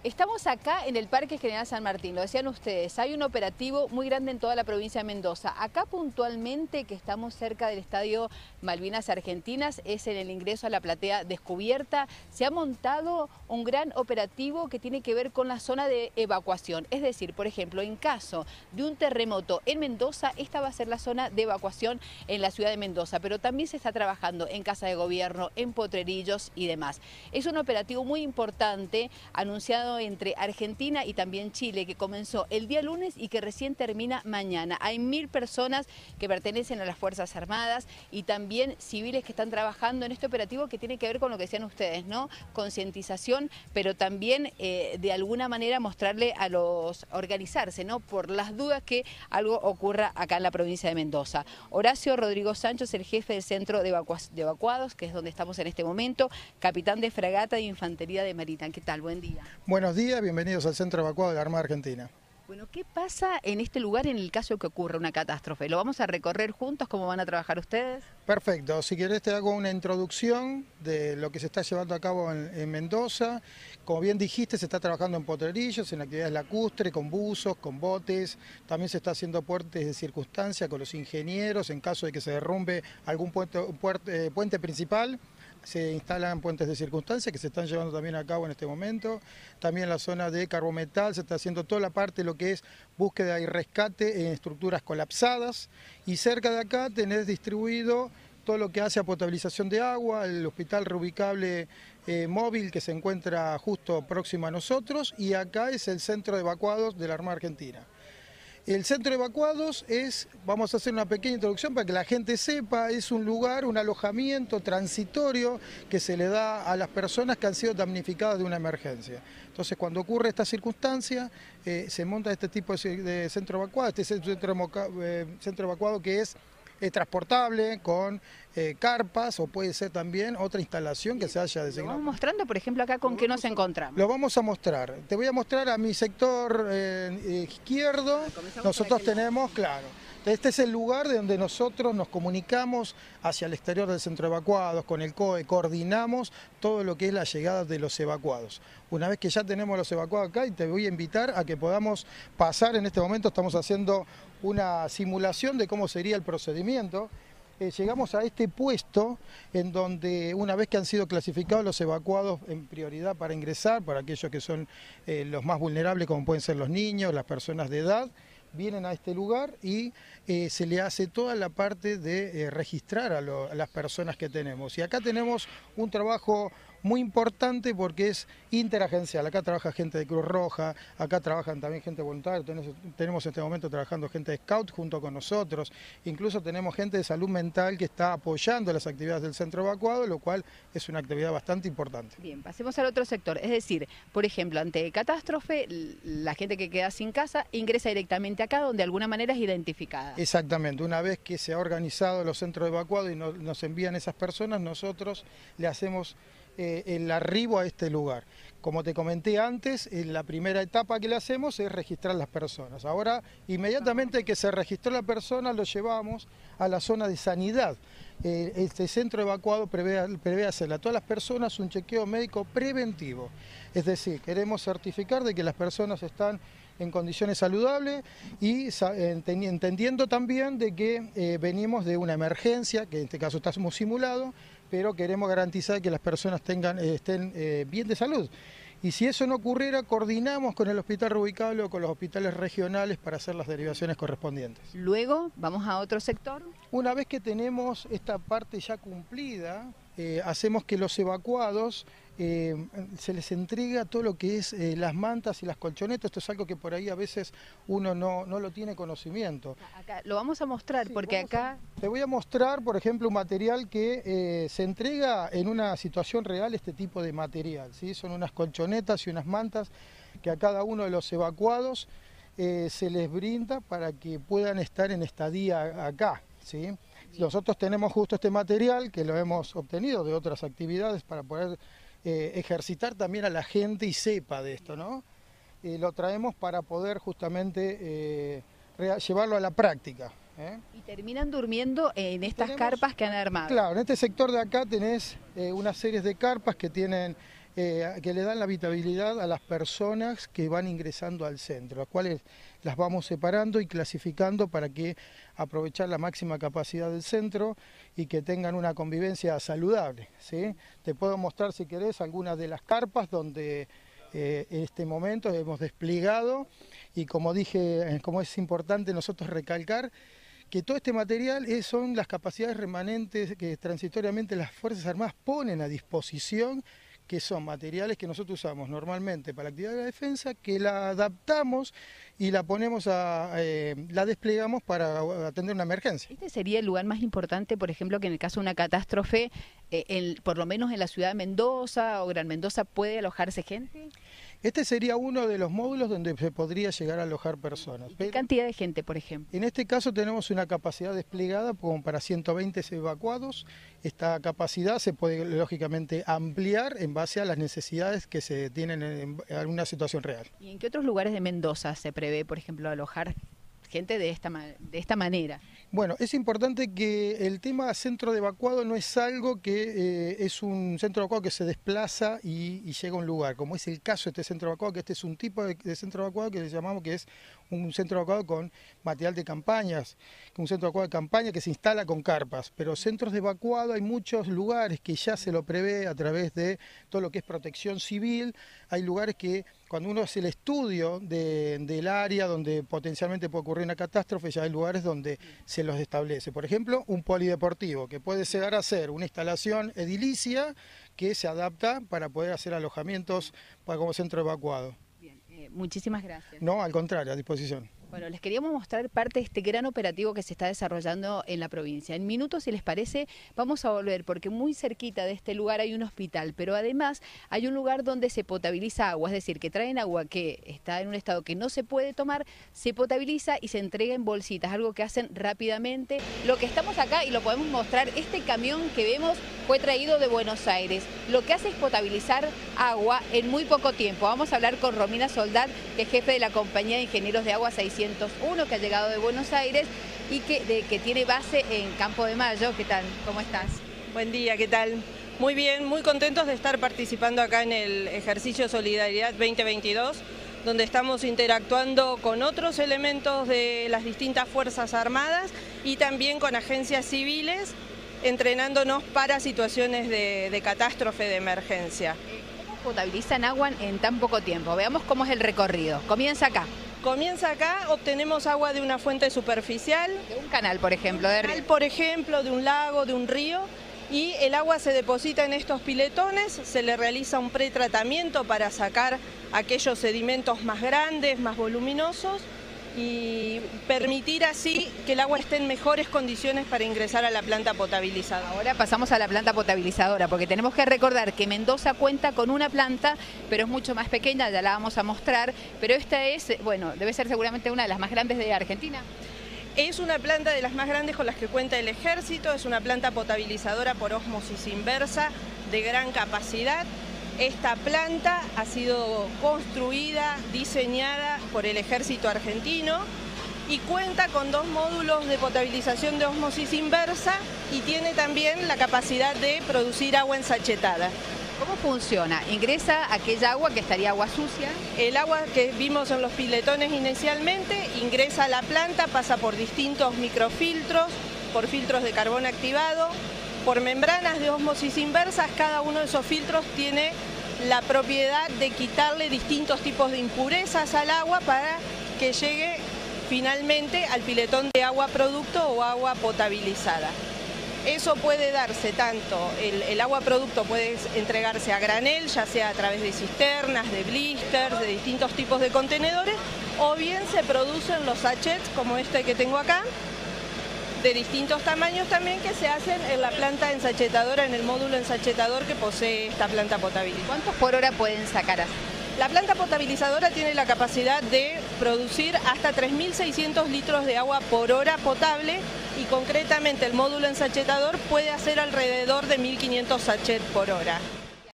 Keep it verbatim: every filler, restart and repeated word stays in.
Estamos acá en el Parque General San Martín, lo decían ustedes, hay un operativo muy grande en toda la provincia de Mendoza. Acá puntualmente, que estamos cerca del Estadio Malvinas Argentinas, es en el ingreso a la platea descubierta, se ha montado un gran operativo que tiene que ver con la zona de evacuación. Es decir, por ejemplo, en caso de un terremoto en Mendoza, esta va a ser la zona de evacuación en la ciudad de Mendoza, pero también se está trabajando en Casa de Gobierno, en Potrerillos y demás. Es un operativo muy importante, anunciado entre Argentina y también Chile, que comenzó el día lunes y que recién termina mañana. Hay mil personas que pertenecen a las Fuerzas Armadas y también civiles que están trabajando en este operativo que tiene que ver con lo que decían ustedes, ¿no? Concientización, pero también eh, de alguna manera mostrarle a los, organizarse, ¿no? Por las dudas que algo ocurra acá en la provincia de Mendoza. Horacio Rodrigo Sancho es el jefe del Centro de, Evacua de Evacuados, que es donde estamos en este momento, capitán de fragata de Infantería de Marina. ¿Qué tal? Buen día. Buenos días, bienvenidos al Centro Evacuado de la Armada Argentina. Bueno, ¿qué pasa en este lugar en el caso de que ocurra una catástrofe? ¿Lo vamos a recorrer juntos? ¿Cómo van a trabajar ustedes? Perfecto, si querés te hago una introducción de lo que se está llevando a cabo en, en Mendoza. Como bien dijiste, se está trabajando en Potrerillos, en actividades lacustre, con buzos, con botes. También se está haciendo puentes de circunstancia con los ingenieros en caso de que se derrumbe algún puente, puente, puente principal. Se instalan puentes de circunstancia que se están llevando también a cabo en este momento. También en la zona de Carbometal se está haciendo toda la parte de lo que es búsqueda y rescate en estructuras colapsadas. Y cerca de acá tenés distribuido todo lo que hace a potabilización de agua, el hospital reubicable eh, móvil que se encuentra justo próximo a nosotros, y acá es el centro de evacuados de la Armada Argentina. El centro de evacuados es, vamos a hacer una pequeña introducción para que la gente sepa, es un lugar, un alojamiento transitorio que se le da a las personas que han sido damnificadas de una emergencia. Entonces, cuando ocurre esta circunstancia, eh, se monta este tipo de centro evacuado, este centro, eh, centro evacuado que es eh, transportable, con eh, carpas, o puede ser también otra instalación que se haya designado. Lo vamos mostrando, por ejemplo, acá con qué nos encontramos. Lo vamos a mostrar. Te voy a mostrar a mi sector eh, izquierdo. Nosotros tenemos, claro, este es el lugar de donde nosotros nos comunicamos hacia el exterior del centro de evacuados, con el C O E, coordinamos todo lo que es la llegada de los evacuados. Una vez que ya tenemos los evacuados acá, y te voy a invitar a que podamos pasar, en este momento estamos haciendo una simulación de cómo sería el procedimiento. Eh, llegamos a este puesto en donde una vez que han sido clasificados los evacuados en prioridad para ingresar, para aquellos que son eh, los más vulnerables, como pueden ser los niños, las personas de edad, vienen a este lugar y eh, se le hace toda la parte de eh, registrar a, lo, a las personas que tenemos. Y acá tenemos un trabajo muy importante porque es interagencial. Acá trabaja gente de Cruz Roja, acá trabajan también gente voluntaria, tenemos, tenemos en este momento trabajando gente de Scout junto con nosotros, incluso tenemos gente de salud mental que está apoyando las actividades del centro evacuado, lo cual es una actividad bastante importante. Bien, pasemos al otro sector, es decir, por ejemplo, ante catástrofe, la gente que queda sin casa ingresa directamente acá, donde de alguna manera es identificada. Exactamente, una vez que se ha organizado los centros evacuados y no, nos envían esas personas, nosotros le hacemos eh, el arribo a este lugar. Como te comenté antes, en la primera etapa que le hacemos es registrar las personas. Ahora, inmediatamente que se registró la persona, lo llevamos a la zona de sanidad. Eh, este centro evacuado prevé, prevé hacerle a todas las personas un chequeo médico preventivo. Es decir, queremos certificar de que las personas están en condiciones saludables y entendiendo también de que eh, venimos de una emergencia, que en este caso estamos simulado, pero queremos garantizar que las personas tengan, eh, estén eh, bien de salud. Y si eso no ocurriera, coordinamos con el hospital reubicable o con los hospitales regionales para hacer las derivaciones correspondientes. Luego, ¿vamos a otro sector? Una vez que tenemos esta parte ya cumplida, eh, hacemos que los evacuados eh, se les entrega todo lo que es eh, las mantas y las colchonetas. Esto es algo que por ahí a veces uno no, no lo tiene conocimiento. Acá, lo vamos a mostrar, sí, porque acá... A, te voy a mostrar, por ejemplo, un material que eh, se entrega en una situación real, este tipo de material, ¿sí? Son unas colchonetas y unas mantas que a cada uno de los evacuados eh, se les brinda para que puedan estar en estadía acá, ¿sí? Nosotros tenemos justo este material que lo hemos obtenido de otras actividades para poder eh, ejercitar también a la gente y sepa de esto, ¿no? Eh, lo traemos para poder justamente eh, llevarlo a la práctica. ¿eh? Y terminan durmiendo en estas tenemos, carpas que han armado. Claro, en este sector de acá tenés eh, unas series de carpas que tienen eh, que le dan la habitabilidad a las personas que van ingresando al centro, las cuales las vamos separando y clasificando para que aprovechar la máxima capacidad del centro y que tengan una convivencia saludable, ¿sí? Te puedo mostrar, si querés, algunas de las carpas donde eh, en este momento hemos desplegado, y como dije, como es importante nosotros recalcar, que todo este material es, son las capacidades remanentes que transitoriamente las Fuerzas Armadas ponen a disposición, que son materiales que nosotros usamos normalmente para la actividad de la defensa, que la adaptamos y la ponemos a, eh, la desplegamos para atender una emergencia. ¿Este sería el lugar más importante, por ejemplo, que en el caso de una catástrofe, eh, en, por lo menos en la ciudad de Mendoza o Gran Mendoza, puede alojarse gente? Este sería uno de los módulos donde se podría llegar a alojar personas. ¿Qué cantidad de gente, por ejemplo? En este caso tenemos una capacidad desplegada como para ciento veinte evacuados. Esta capacidad se puede lógicamente ampliar en base a las necesidades que se tienen en, en una situación real. ¿Y en qué otros lugares de Mendoza se prevé, por ejemplo, alojar gente de esta, de esta manera? Bueno, es importante que el tema centro de evacuado no es algo que eh, es un centro de evacuado que se desplaza y, y llega a un lugar, como es el caso de este centro de evacuado, que este es un tipo de, de centro de evacuado que le llamamos que es un centro de evacuado con material de campañas, un centro de evacuado de campaña que se instala con carpas, pero centros de evacuado hay muchos lugares que ya se lo prevé a través de todo lo que es protección civil. Hay lugares que cuando uno hace el estudio de, del área donde potencialmente puede ocurrir una catástrofe, ya hay lugares donde se los establece. Por ejemplo, un polideportivo, que puede llegar a ser una instalación edilicia que se adapta para poder hacer alojamientos para como centro evacuado. Bien, eh, muchísimas gracias. No, al contrario, a disposición. Bueno, les queríamos mostrar parte de este gran operativo que se está desarrollando en la provincia. En minutos, si les parece, vamos a volver, porque muy cerquita de este lugar hay un hospital, pero además hay un lugar donde se potabiliza agua, es decir, que traen agua que está en un estado que no se puede tomar, se potabiliza y se entrega en bolsitas, algo que hacen rápidamente. Lo que estamos acá, y lo podemos mostrar, este camión que vemos fue traído de Buenos Aires. Lo que hace es potabilizar agua en muy poco tiempo. Vamos a hablar con Romina Soldad, que es jefe de la Compañía de Ingenieros de Agua seiscientos uno, que ha llegado de Buenos Aires y que, de, que tiene base en Campo de Mayo. ¿Qué tal? ¿Cómo estás? Buen día, ¿qué tal? Muy bien, muy contentos de estar participando acá en el ejercicio Solidaridad veinte veintidós, donde estamos interactuando con otros elementos de las distintas Fuerzas Armadas y también con agencias civiles, entrenándonos para situaciones de, de catástrofe, de emergencia. ¿Cómo potabilizan agua en tan poco tiempo? Veamos cómo es el recorrido. Comienza acá. Comienza acá, obtenemos agua de una fuente superficial. De un canal, por ejemplo. De canal, por ejemplo, de un lago, de un río. Y el agua se deposita en estos piletones, se le realiza un pretratamiento para sacar aquellos sedimentos más grandes, más voluminosos, y permitir así que el agua esté en mejores condiciones para ingresar a la planta potabilizadora. Ahora pasamos a la planta potabilizadora, porque tenemos que recordar que Mendoza cuenta con una planta, pero es mucho más pequeña, ya la vamos a mostrar, pero esta es, bueno, debe ser seguramente una de las más grandes de Argentina. Es una planta de las más grandes con las que cuenta el Ejército, es una planta potabilizadora por ósmosis inversa de gran capacidad. Esta planta ha sido construida, diseñada por el Ejército argentino y cuenta con dos módulos de potabilización de ósmosis inversa y tiene también la capacidad de producir agua ensachetada. ¿Cómo funciona? ¿Ingresa aquella agua que estaría agua sucia? El agua que vimos en los piletones inicialmente ingresa a la planta, pasa por distintos microfiltros, por filtros de carbón activado, por membranas de ósmosis inversas. Cada uno de esos filtros tiene la propiedad de quitarle distintos tipos de impurezas al agua para que llegue finalmente al piletón de agua producto o agua potabilizada. Eso puede darse tanto, el, el agua producto puede entregarse a granel, ya sea a través de cisternas, de blisters, de distintos tipos de contenedores, o bien se producen los sachets como este que tengo acá, de distintos tamaños también, que se hacen en la planta ensachetadora, en el módulo ensachetador que posee esta planta potabilizadora. ¿Cuántos por hora pueden sacar así? La planta potabilizadora tiene la capacidad de producir hasta tres mil seiscientos litros de agua por hora potable y concretamente el módulo ensachetador puede hacer alrededor de mil quinientos sachets por hora.